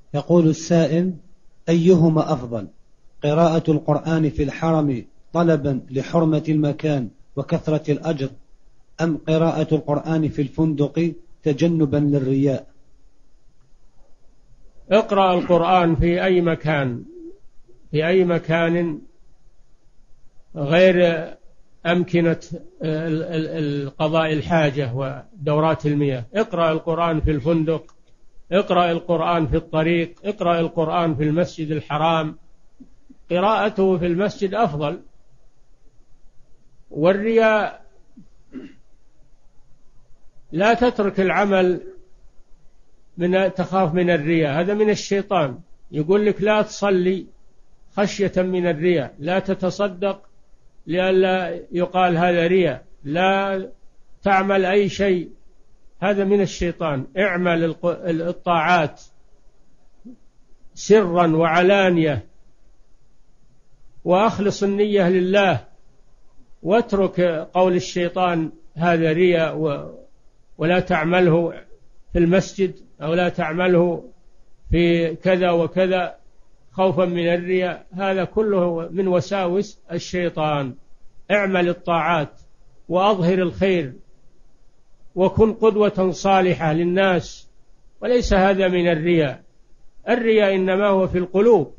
يقول السائل: أيهما أفضل، قراءة القرآن في الحرم طلبا لحرمة المكان وكثرة الأجر، أم قراءة القرآن في الفندق تجنبا للرياء؟ اقرأ القرآن في أي مكان، في أي مكان غير أمكنة القضاء الحاجة ودورات المياه. اقرأ القرآن في الفندق، اقرأ القرآن في الطريق، اقرأ القرآن في المسجد الحرام. قراءته في المسجد أفضل. والرياء، لا تترك العمل تخاف من الرياء، هذا من الشيطان. يقول لك لا تصلي خشية من الرياء، لا تتصدق لئلا يقال هذا رياء، لا تعمل أي شيء، هذا من الشيطان. اعمل الطاعات سرا وعلانية، وأخلص النية لله، واترك قول الشيطان هذا رياء ولا تعمله في المسجد، أو لا تعمله في كذا وكذا خوفا من الرياء. هذا كله من وساوس الشيطان. اعمل الطاعات وأظهر الخير وكن قدوة صالحة للناس، وليس هذا من الرياء. الرياء إنما هو في القلوب،